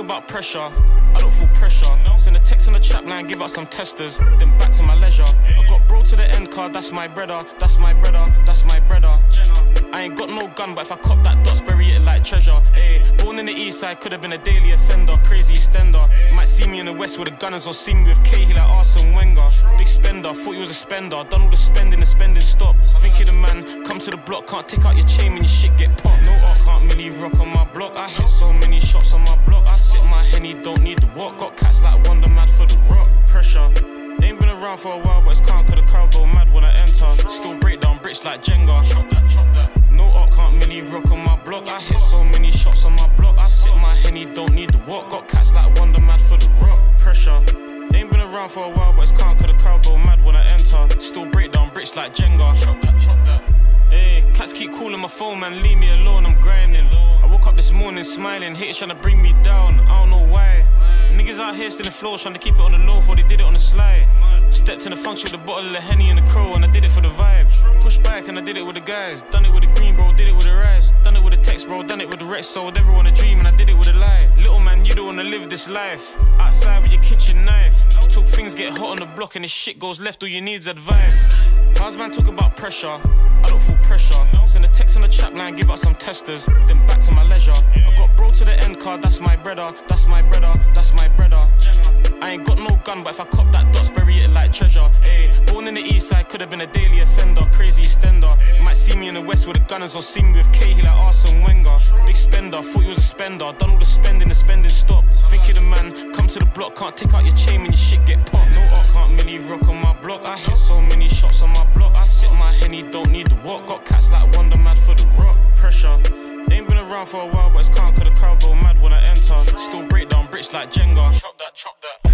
about pressure, I don't feel pressure. Send a text on the chat line, give out some testers, then back to my leisure. I got bro to the end card, that's my brother, that's my brother, that's my brother. I ain't got no gun, but if I cop that dots, bury it like treasure. Ayy, born in the east side, could have been a daily offender, crazy extender. Might see me in the west with the gunners, or see me with Cahill like Arsene Wenger. Big spender, thought he was a spender, done all the spending stop. Think you're the man, come to the block, can't take out your chain when your shit get popped. No art, can't really rock on my block. I hit so many shots on my block, I sit my Henny, don't need the walk. Got cats like Wonder Mad for the rock. Pressure, ain't been around for a while, but it's calm cause the crowd go mad when I enter. Still break down bricks like Jenga. Chop that. No art, can't really rock on my block. I hit so many shots on my block, I sit my Henny, don't need the walk. Got cats like Wonder Mad for the rock. Pressure, ain't been around for a while, but it's calm cause the crowd go mad when I enter. Still break down bricks like Jenga. Chop that. Hey, cats keep calling my phone, man, leave me alone, I'm grinding. I woke up this morning smiling, haters trying to bring me down, I don't know why. Niggas out here still in flows, trying to keep it on the low, for they did it on the slide. Stepped in the function with a bottle of Henny and the crow, and I did it for the vibe. Push back and I did it with the guys, done it with the green bro, did it with the rice. Done it with the text bro, done it with the Rex, sold everyone a dream and I did it with a lie. Little man, you don't wanna live this life, outside with your kitchen knife. Till things get hot on the block and this shit goes left, all you need is advice. How's man talk about pressure? I don't feel pressure. Send a text on the chat line, give out some testers, then back to my leisure. I got bro to the end card, that's my brother, that's my brother, that's my brother. I ain't got no gun, but if I cop that dots, bury it like treasure. Ayy, born in the east side, could have been a daily offender, crazy extender. Might see me in the west with the gunners, or see me with Cahill like Arsene Wenger. Big spender, thought he was a spender, done all the spending stop. Think you're the man, come to the block, can't take out your chain when your shit get popped. No art, can't really rock on my block. I hit so many shots on my block, I sit my Henny, don't need the walk. Got cats like Wonder Mad for the rock. Pressure, ain't been around for a while, but it's calm cause the crowd go mad when I enter. Still break down bricks like Jenga. Chop that.